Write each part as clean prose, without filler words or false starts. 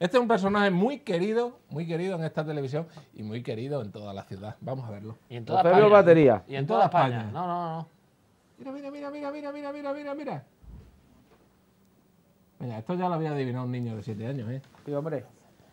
Este es un personaje muy querido en esta televisión y muy querido en toda la ciudad. Vamos a verlo. Y en toda Eusebio España. Batería. Y en toda España. No, no, no. Mira, mira, mira, mira, mira, mira, mira, mira, mira. Mira, esto ya lo había adivinado un niño de 7 años, ¿eh? Sí, hombre.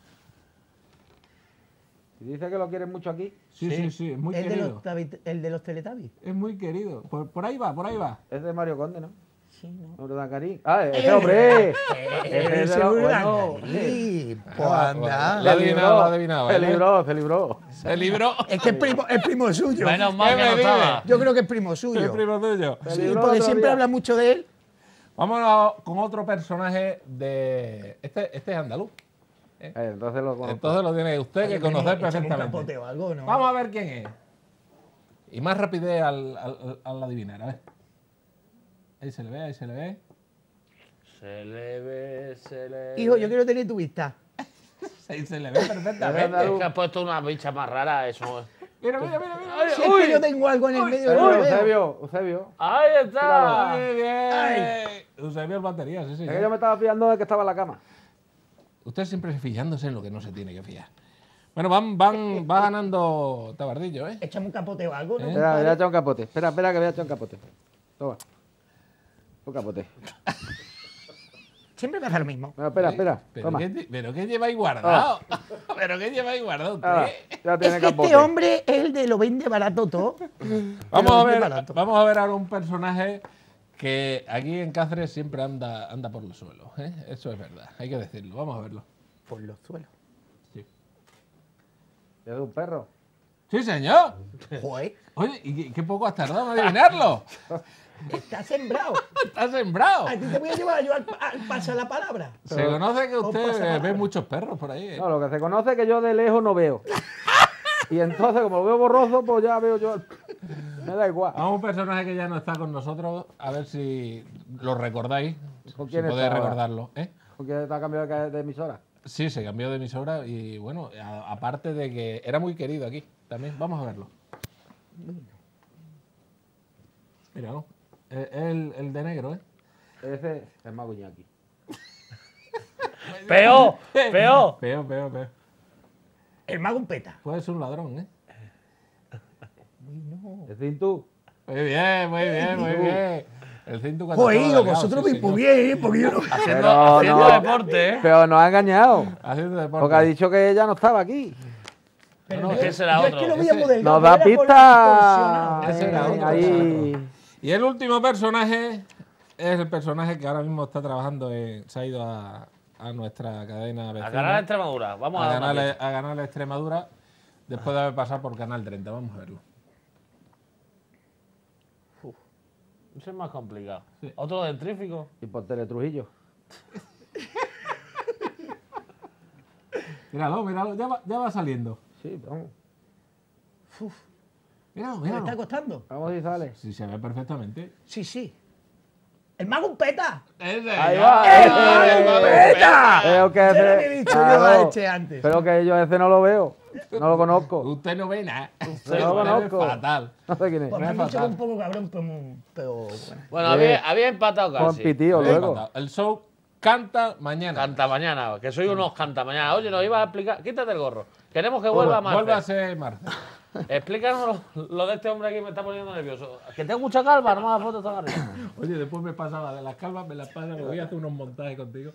Si dice que lo quieren mucho aquí, Sí, sí, sí, es muy El querido. el de los Teletubbies. Es muy querido. Por ahí va, por ahí va. es de Mario Conde, ¿no? Sí, ¿no? Urdangarín. Ah, ese hombre. Ese es de los buenos. Sí, pues Ah, anda. Lo ha adivinado, lo ha adivinado. Se ¿eh? libró, se libró. Se libró. Es que es primo suyo. Menos mal que ¿Qué no me estaba. Yo creo que es primo Es suyo. primo tuyo. Se Sí, libró porque otro siempre día. habla mucho de él. Vámonos con otro personaje de... Este es andaluz. Entonces lo conozco. Entonces lo tiene usted que conocer Échame un capote perfectamente. o algo, ¿no? Vamos a ver quién es. Y más rapidez al adivinar, a ver. Ahí se le ve, ahí se le ve. Se le ve, se le ve. Hijo, yo quiero tener tu vista. Ahí se le ve perfectamente. Es que has puesto una bicha más rara, eso. Mira, mira, mira, mira. Si es que yo tengo algo en el medio que no lo veo. Eusebio. ¡Ahí está! Muy bien. Eusebio el batería, sí, sí. Es que yo me estaba fiando de que estaba en la cama. Usted siempre fijándose en lo que no se tiene que fiar. Bueno, va ganando Tabardillo, ¿eh? Échame un capote o algo, ¿no? Espera, voy a echar un capote. Espera, que voy a echar un capote. Toma. Un capote. Siempre me hace lo mismo. Bueno, espera. Toma. ¿Pero qué lleváis guardado? ¿Pero qué lleváis guardado usted? Ah, ya tiene Es que capote. este hombre es el de lo vende barato todo. Vamos a ver ahora un personaje que aquí en Cáceres siempre anda por los suelos, ¿eh? Eso es verdad, hay que decirlo. Vamos a verlo. Por los suelos. Sí, Es de un perro. sí señor. Joder, Oye, ¿y qué poco has tardado en adivinarlo? está sembrado. Está sembrado. A ti te voy a llevar yo al pasar la palabra. Se conoce que pasa usted palabra. ve muchos perros por ahí, ¿eh? No, lo que se conoce es que yo de lejos no veo. Y entonces, como lo veo borroso, pues ya veo yo. Me da igual. A un personaje que ya no está con nosotros, a ver si lo recordáis. ¿Con Si quién podéis está ahora? recordarlo, ¿eh? Porque está cambiado de emisora. Sí, se cambió de emisora y bueno, aparte de que era muy querido aquí también. Vamos a verlo. Mira, ¿no? El de negro, ¿eh? Ese es el Mago Iñaki. ¡Peor! ¡Peor! Peo. El mago un peta. Puede ser un ladrón, ¿eh? ¿Es Cintu? Muy bien, muy bien. El cinto cuando Joder, estaba hijo, delgado, vosotros sí, veis muy señor. bien, ¿eh? Porque yo no. Haciendo deporte, ¿eh? Pero nos ha engañado. Haciendo deporte. Porque ha dicho que ella no estaba aquí. Pero no, yo- ese era yo otro. Es que lo veía Ese- muy delgado, Nos da pero era por pistas. Ese era otro, Ahí. Y el último personaje es el personaje que ahora mismo está trabajando, se ha ido a nuestra cadena A vecina. ganar a Extremadura. Vamos a dar una pista. a ganarle a Extremadura después de haber pasado por Canal 30. Vamos a verlo. Eso es más complicado. Sí. ¿Otro dentrífico? Y por Teletrujillo. Míralo, ya va saliendo. Sí, vamos. Míralo, Me está míralo. costando. Vamos si sale. Sí, se ve perfectamente. Sí, sí. El mago un peta. ¡Ese! Ahí ya. va. ¡El mago un peta! Pero que Ya lo ese. había dicho yo a Claro, este antes. pero que yo ese no lo veo. No lo conozco. Usted no ve nada. no lo conozco. Fatal. No sé quién es. Pues me es han dicho que fatal. un poco cabrón, pero bueno. Bueno, había empatado Con casi. pitío Bien luego. fatal. El show canta mañana. Canta mañana, que soy unos canta mañana. Oye, nos iba a explicar. Quítate el gorro. Queremos que vuelva más. Vuelve a ser Marce. Explícanos lo de este hombre aquí, me está poniendo nervioso. Que tengo mucha calva, no me hagas fotos tan arriba. Oye, después me pasa la de las calvas, me las pasa, me voy a hacer unos montajes contigo.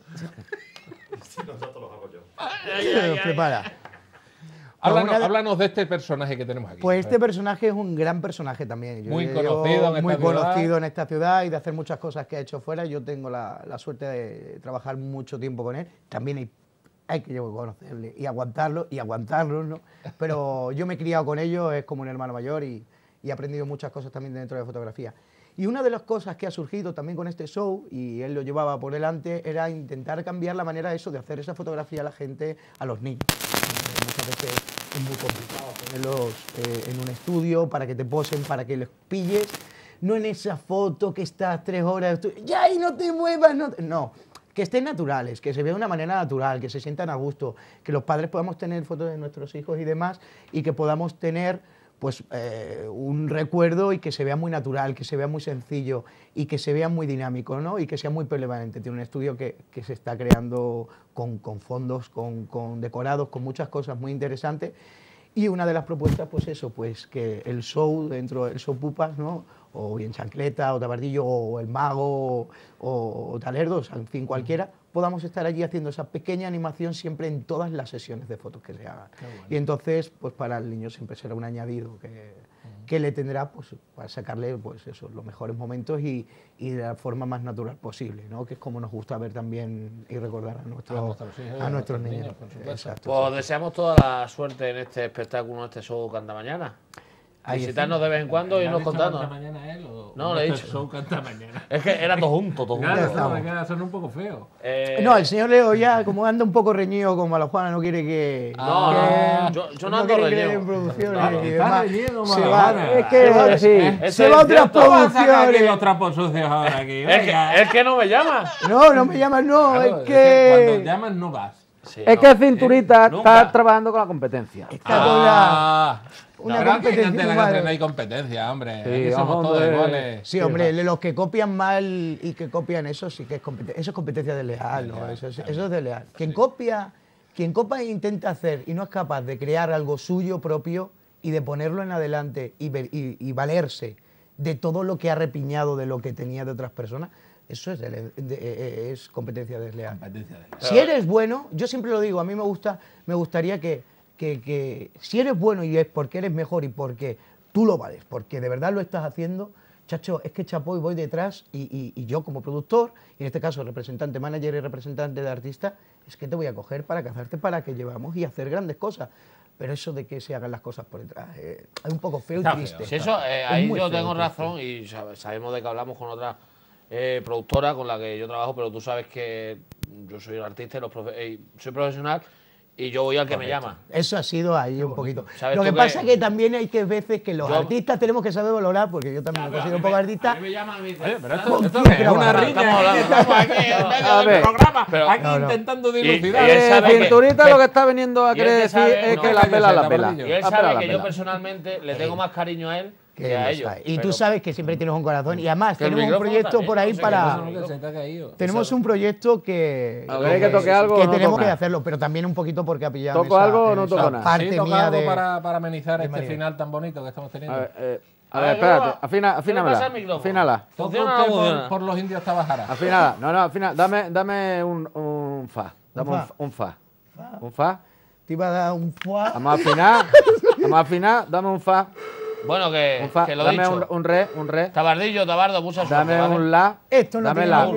Prepara. Háblanos de este personaje que tenemos aquí. Pues este personaje es un gran personaje también. Muy diría yo, conocido en esta muy ciudad. conocido en esta ciudad y de hacer muchas cosas que ha hecho fuera. Yo tengo la suerte de trabajar mucho tiempo con él. También hay que conocerle y aguantarlo, ¿no? Pero yo me he criado con ellos, es como un hermano mayor y he aprendido muchas cosas también dentro de fotografía. Y una de las cosas que ha surgido también con este show, y él lo llevaba por delante, era intentar cambiar la manera de hacer esa fotografía a la gente, a los niños. Muchas veces es muy complicado ponerlos en un estudio para que te posen, para que los pilles. No en esa foto que estás 3 horas, ya y no te muevas, no. Que estén naturales, que se vea de una manera natural, que se sientan a gusto, que los padres podamos tener fotos de nuestros hijos y demás, y que podamos tener pues un recuerdo y que se vea muy natural, que se vea muy sencillo y que se vea muy dinámico, ¿no? Y que sea muy permanente. Tiene un estudio que se está creando con fondos, con decorados, con muchas cosas muy interesantes. Y una de las propuestas, pues eso, pues que el show dentro del show Pupas, ¿no? O bien Chancleta, o Tabardillo, o El Mago, o Talerdos, en fin, cualquiera, podamos estar allí haciendo esa pequeña animación siempre en todas las sesiones de fotos que se hagan. Bueno. Y entonces, pues para el niño siempre será un añadido que le tendrá, pues, para sacarle, pues eso, los mejores momentos y de la forma más natural posible, ¿no? Que es como nos gusta ver también y recordar a nuestros niños. Exacto. Pues deseamos toda la suerte en este espectáculo, en este show Canta Mañana. Visitarnos de vez en cuando y irnos contando. ¿Canta mañana él o no, le he dicho. Show Canta Mañana. Es que era todo junto, todo junto. Claro, son un poco feos. No, el señor Leo ya, como anda un poco reñido como a la Juana, no quiere que... yo no ando reñido. Se va, es que se va a otras producciones. Los trapos sucios ahora aquí. Es que no me llama. No me llamas, no, claro, es que... Cuando llamas no vas. Sí, es que Cinturita está trabajando con la competencia. Está con la... Una competencia. No hay competencia, hombre. Sí, somos todos iguales. Sí, hombre, los que copian mal y que copian eso sí que es competencia. Eso es competencia desleal, ¿no? Eso es desleal. Quien copia e intenta hacer y no es capaz de crear algo suyo propio y de ponerlo en adelante y valerse de todo lo que ha repiñado de lo que tenía de otras personas, eso es competencia desleal. Si eres bueno, yo siempre lo digo, a mí me gustaría que si eres bueno y es porque eres mejor y porque tú lo vales, porque de verdad lo estás haciendo, chacho, es que chapo y voy detrás y yo como productor, y en este caso representante, manager y representante de artista, es que te voy a coger para cazarte para que llevamos y hacer grandes cosas. Pero eso de que se hagan las cosas por detrás es un poco feo y triste. Si eso, ahí yo tengo razón y sabemos de que hablamos con otra productora con la que yo trabajo, pero tú sabes que yo soy un artista y soy profesional. Y yo voy al que me llama. Eso ha sido ahí un poquito. Lo que pasa es que también hay que veces que los artistas tenemos que saber valorar, porque yo también me considero un poco artista. A mí me llaman a mí. Oye, pero esto es una riña. Estamos aquí en medio del programa, aquí intentando dilucidar. Cinturita lo que está viniendo a querer decir es que la pela. Y él sabe que yo personalmente le tengo más cariño a él que a ellos. Y tú sabes que siempre tienes un corazón. Y además tenemos un proyecto por ahí para... Tenemos un proyecto que toque algo, que tenemos que hacerlo, pero también un poquito porque ha pillado ¿Toco algo o no toco nada? Sí, toca algo para amenizar este final tan bonito que estamos teniendo. A ver, espérate, afínamela. Afínala. Por los indios Tabajara. Afínala. No, afina. Dame un fa. Dame un fa. Un fa. Te iba a dar un fa. Vamos a afinar. Dame un fa. Bueno, que lo dame dicho. Un re. Tabardillo, Tabardo, mucha suerte. Dame un la. Esto no dame la.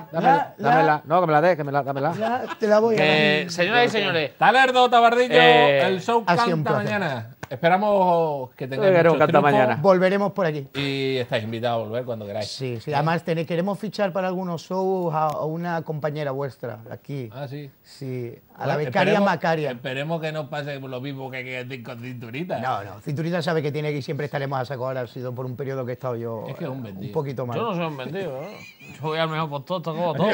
No, que me la dé, dámela. Te la voy a dar. Señoras y señores. Talerdo, Tabardillo, el show Canta Mañana. Esperamos que tengáis mucho triunfo. Mañana. Volveremos por aquí. Y estáis invitados a volver cuando queráis. Sí. Además, queremos fichar para algunos shows a una compañera vuestra aquí. Ah, sí. Sí, a la becaria Macaria. Esperemos que no pase lo mismo que con Cinturita. No, Cinturita sabe que tiene que siempre estaremos a saco. Ahora ha sido por un periodo que he estado yo un poquito mal. Yo no soy un vendido, ¿no? Yo voy al mejor postor, como todo.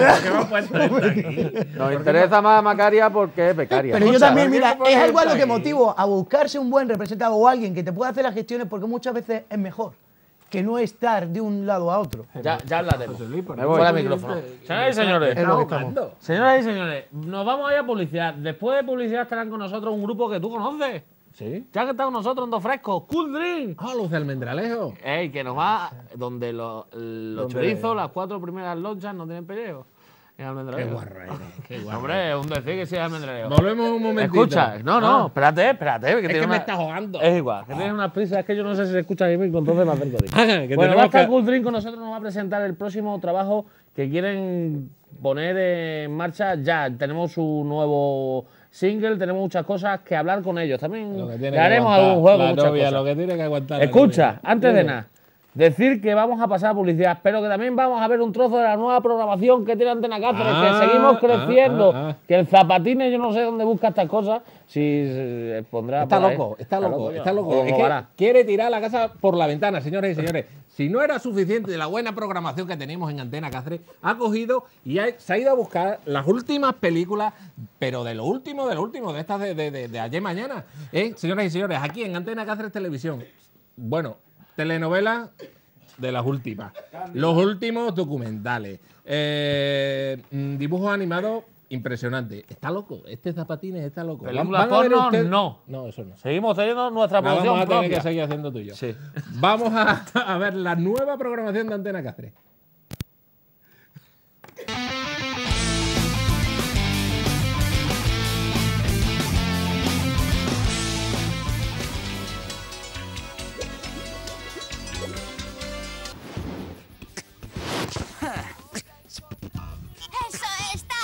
Nos interesa más Macaria porque es becaria. Pero yo también, mira, es algo a lo que motivo a buscarse un buen representante o alguien que te pueda hacer las gestiones, porque muchas veces es mejor que no estar de un lado a otro. Ya hablaremos. Fuera el micrófono. Señoras y señores, nos vamos a ir a publicidad. Después de publicidad estarán con nosotros un grupo que tú conoces. ¿Sí? Ya que está con nosotros en Dos Frescos, Cool Drink. Ah, los de Almendralejo. Que nos va donde los chorizos, las 4 primeras lonchas no tienen pellejo. En Almendralejo. Qué guarro. Hombre, es un decir que sea Almendralejo. Volvemos un momentito. Escucha, no, espérate. Que me estás jugando. Es igual, que tienes unas prisas, es que yo no sé si se escucha bien, entonces me acerco a ti. Bueno, va a estar Cool Drink con nosotros, nos va a presentar el próximo trabajo que quieren poner en marcha ya. Tenemos su nuevo single, tenemos muchas cosas que hablar con ellos. También le haremos algún juego. La novia, lo que tiene que aguantar. Escucha, antes de nada, Decir que vamos a pasar a publicidad, pero que también vamos a ver un trozo de la nueva programación que tiene Antena Cáceres, que seguimos creciendo, que el Zapatines, yo no sé dónde busca estas cosas, si se pondrá... Está loco. Es que quiere tirar la casa por la ventana, señores y señores. Si no era suficiente de la buena programación que tenemos en Antena Cáceres, ha cogido y se ha ido a buscar las últimas películas, pero de lo último, de estas de ayer mañana. Señoras y señores, aquí en Antena Cáceres Televisión. Bueno, telenovelas de las últimas. Los últimos documentales. Dibujos animados impresionantes. Está loco. Este Zapatines está loco. ¿Películas porno? No. No, eso no. Seguimos teniendo nuestra producción vamos a tener propia. que seguir haciendo tuyo. Sí. Vamos a ver la nueva programación de Antena Cáceres. ¡Eso está!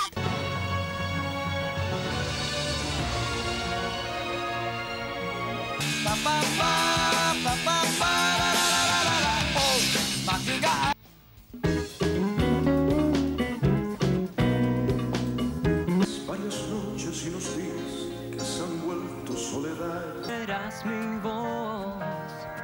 Varias noches y los días que se han vuelto soledad. Eras mi voz